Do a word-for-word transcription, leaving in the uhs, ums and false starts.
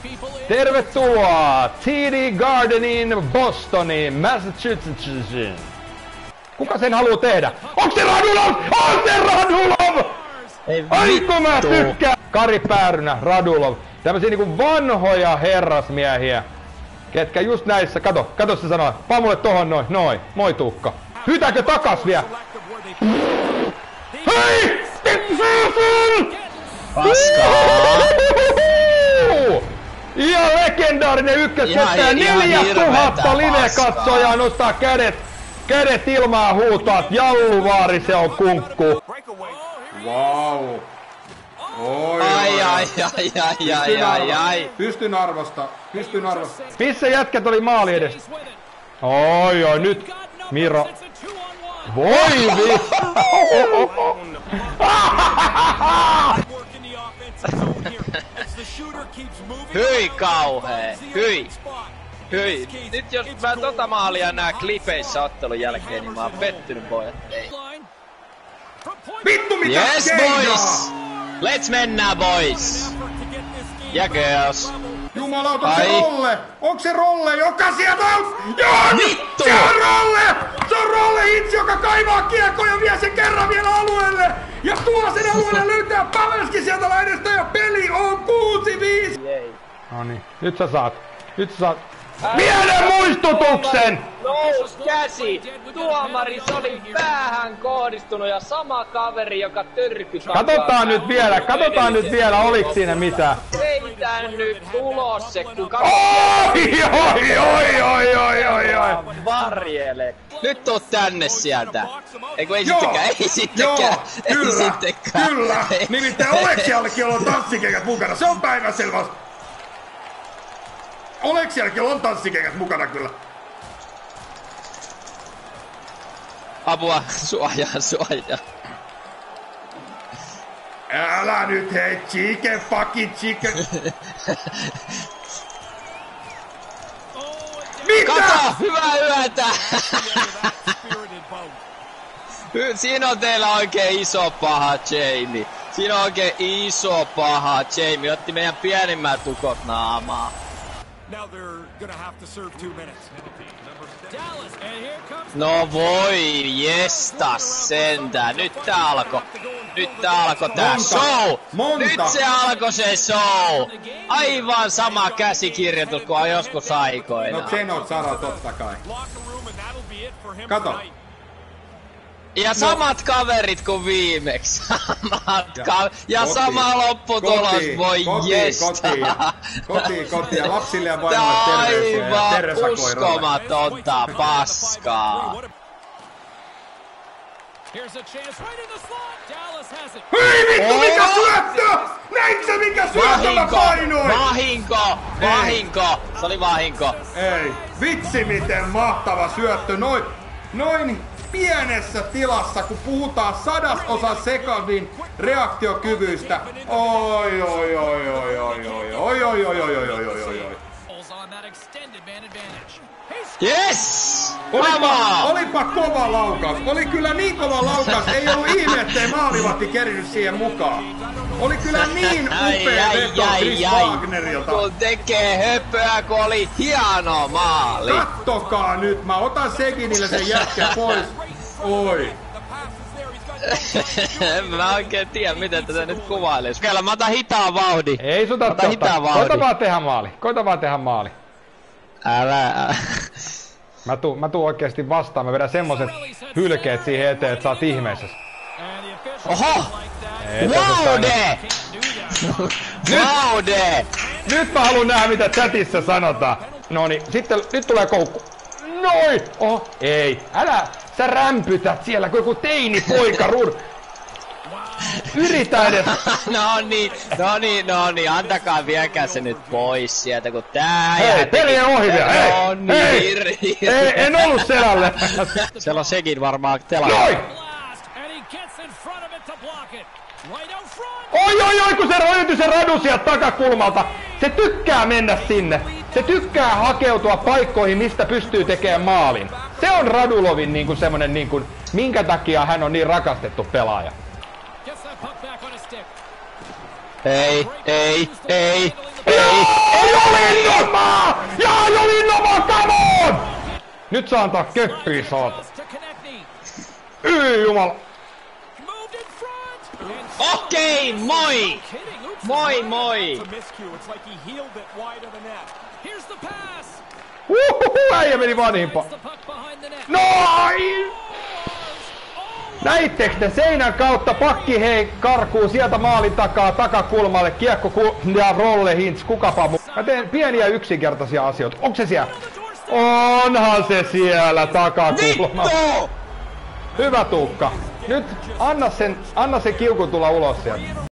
Tervetuloa T D Gardenin Bostoniin, Massachusettsin. Kuka sen haluu tehdä? Onks se Radulov? On se Radulov! Ai kun mä tykkään! Kari Päärynä, Radulov. Tämmösiä niinku vanhoja herrasmiehiä. Ketkä just näissä, kato, kato se sanoo. Paa mulle tohon noin, noin, moi Tuukka. Hytääkö takas vielä? Hei! Paskaa! Ja legendaarinen ykköskettäjä, neljätuhatta live-katsojaa nostaa kädet, kädet ilmaan huutaa, että Jalluvaari se on kunkku. Wow. Oi, ai, ai, ai, ai, ai, ai, ai. Pystyn arvosta, pystyn arvosta. Missä jätkät oli maali edes? Oi, oi, nyt Miro. Voi vi... Hyi kauhee, hyi. Hyi. Nyt jos mä tota maalia nää klipeissä ottelun jälkeen, niin mä oon pettynyt pojat. Ei. Vittu mitä Yes keijaa! boys! Let's mennä boys! Ja girls! Jumalauta, se Rolle! Onks se Rolle, joka sieltä on? Joo! Vittu! Se on Rolle! Se on Rolle itse, joka kaivaa kiekkoja ja vie sen kerran vielä alueelle! Ja tuo sen alueelle löytää Pavelski sieltä laineesta ja peli on kuusi viisi! Noniin, nyt sä saat. Nyt sä saat. Pienen muistutuksen! Nous käsi! Tuomari, se oli päähän kohdistunut ja sama kaveri, joka törky takaa. Katsotaan nyt vielä, katsotaan nyt vielä, oliks siinä mitään. Heitän nyt ulos se, kun Oi, oi, oi, oi, oi, oi, oi. Varjele. Nyt tuu tänne sieltä. Eiku ei Joo, sittenkään, ei sittenkään, joo, ei kyllä, sittenkään. kyllä! Nimittäin Oleksiallekin on tanssikengät mukana, se on päivänselvä. Oleksiallakin on tanssikengät mukana kyllä. Apua, suojaa, suojaa. Älä nyt hei, chicken fucking chicken. Mitä? Kato, hyvää yötä! Siinä on teillä oikein iso paha Jamie. Siinä on oikein iso paha Jamie. Otti meidän pienimmät tukot naamaa. No voi jestas sentään. Nyt tää alko. Nyt tää alko tää Monta. show. Monta. Nyt se alko se show. Aivan sama käsikirjoitus kuin joskus aikoina. No Zenot Sara totta kai. Kato. Ja samat no. kaverit kuin viimeksi. Samat Ja, ka- ja koti, sama lopputulos, koti, voi koti, jestaa. Koti, koti, koti, ja lapsille ja vaimoille terveisiä ja Aivan Teresa koiralle. uskomatonta paskaa. Hyi vittu, mikä syöttö! Näitkö sä mikä syöttö mä painoin? Vahinko! Vahinko! Se oli vahinko. Ei, vitsi miten mahtava syöttö, noin, noin pienessä tilassa, kun puhutaan sadasosa sekundin reaktiokyvyistä. Oi, oi, oi, oi, oi, oi, oi, oi, oi, oi, oi, oi, oi, oi. Yes! Olipa, olipa kova laukaus. Oli kyllä niin kova laukaus, ei ollut ihme, ettei maalivahti kerinyt siihen mukaan. Oli kyllä niin upea veto Chris Wagnerilta. Kun tekee höpöä, kun oli hieno maali. Kattokaa nyt, mä otan Seginille sen jätkän pois. Oi. En mä oikein tiedä, miten tätä nyt kuvailis. Kyllä mä otan hitaan vauhdin. Ei sun tarvitse hitaan ottaa. vauhdin. Koita vaan tehdä maali. Koita vaan tehdä maali. Älä, älä. Mä tuun, mä tuun oikeesti vastaan. Mä vedän semmoset hylkeet siihen eteen, että sä oot ihmeissäs. Oho! Ei, Vaude! Vaude! Nyt mä haluun nähdä mitä chatissa sanotaan. Noniin, sitten nyt tulee koukku. Noin! Oho, ei. Älä, sä rämpytät siellä kuin joku teinipoika ruud. Yritä edes. No niin, no niin, no niin, antakaa viekää se nyt pois sieltä, kun tää Hei, peli on ohi vielä, hei! No niin, Hei! hirri, Ei, en ollut selälle. Siellä on sekin varmaan telakka. Noin! Oi, oi, oi, kun se rojutui se radu sieltä takakulmalta. Se tykkää mennä sinne. Se tykkää hakeutua paikkoihin, mistä pystyy tekemään maalin. Se on Radulovin niinku semmonen niinku, minkä takia hän on niin rakastettu pelaaja. Ei, ei, ei, ei. Ei, Nyt saa antaa köppiä, saata. Ei jumala. Okei, okay, moi! Moi moi! Uhuhu, äijä meni vanhimpaan. Noin! Näittekö te seinän kautta pakki hei karkuu sieltä maalin takaa takakulmalle, kiekko ku ja rolle hints, kukapa mu... Mä teen pieniä yksinkertaisia asioita. Onko se siellä? Onhan se siellä takakulmalla. Hyvä Tuukka. Nyt anna sen, anna sen kiukun tulla ulos sieltä.